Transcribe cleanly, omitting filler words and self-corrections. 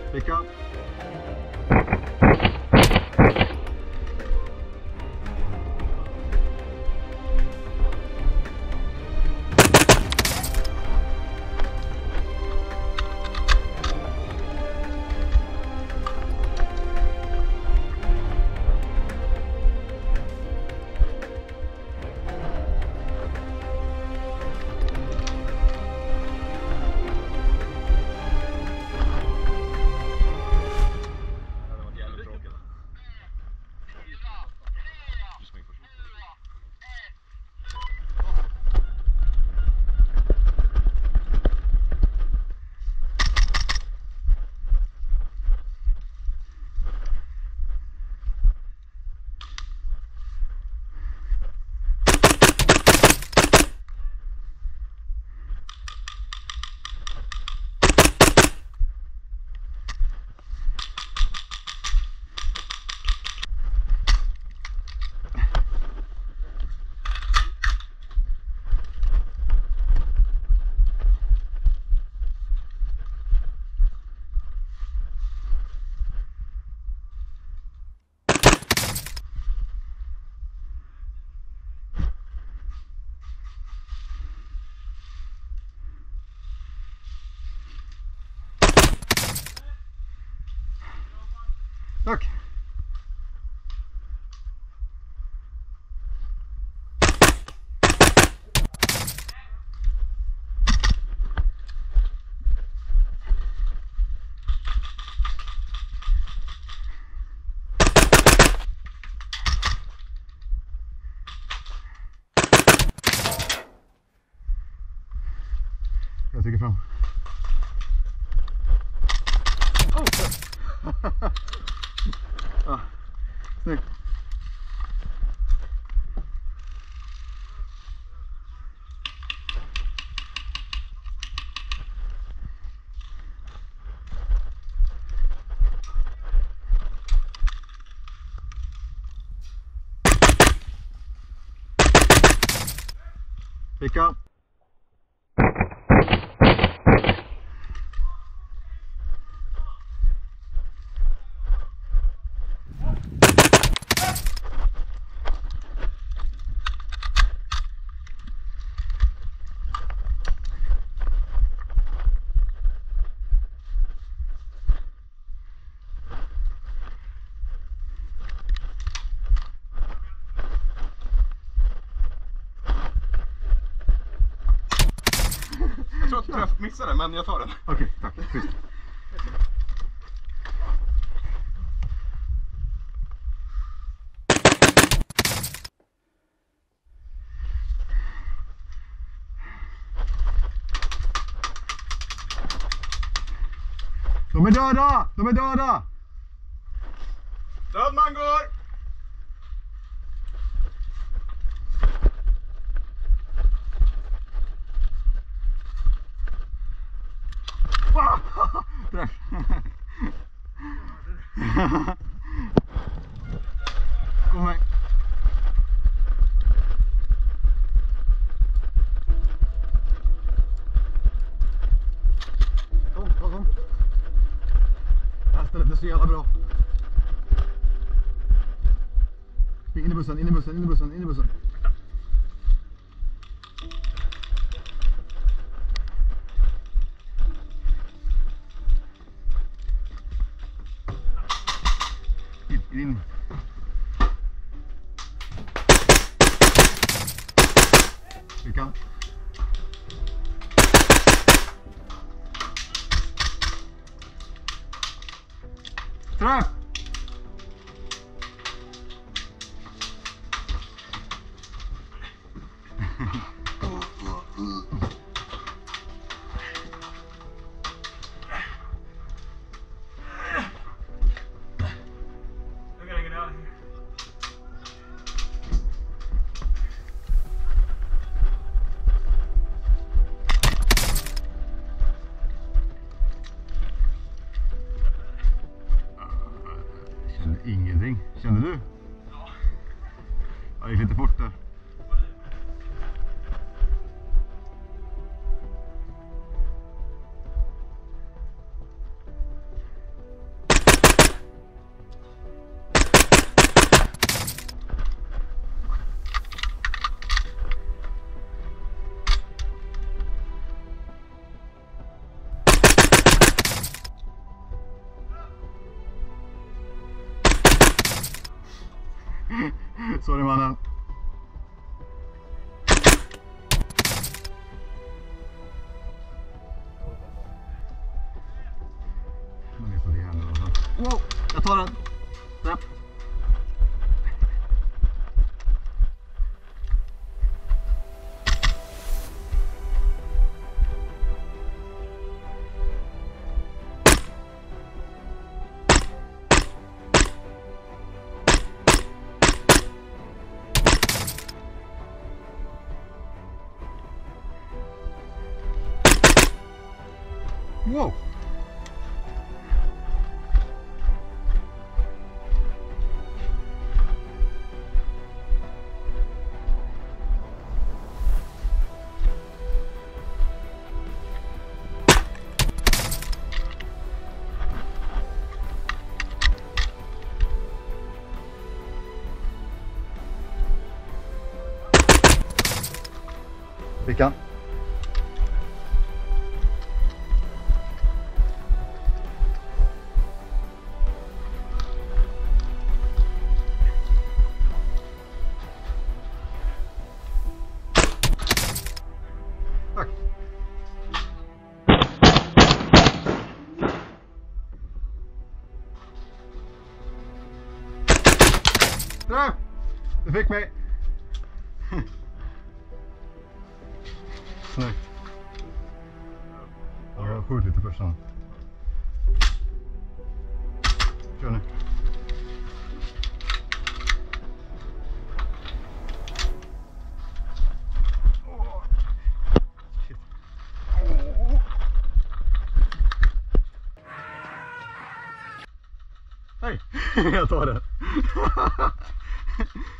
Pick up. Tack! Jag tycker fram. Ja, snyggt. Picka. Jag tror att jag missade, men jag tar den. Okej, tack. Schysst. De är döda! De är döda! Död man går! Träff! Kom med! Kom! Det här stället är så jävla bra. In i bussen. In. Vi kan. Träff! Ingenting. Kände du? Ja. Det gick lite fort där. Shit, sorry mannen. Man är så det här nu alltså. Wow, jag tar den. Där. Wow! Fick han? Tack. Där! Du fick mig! Snyggt. Ja, jag har skjutit lite först. Kör nu. Shit. Hej! Jag tar den.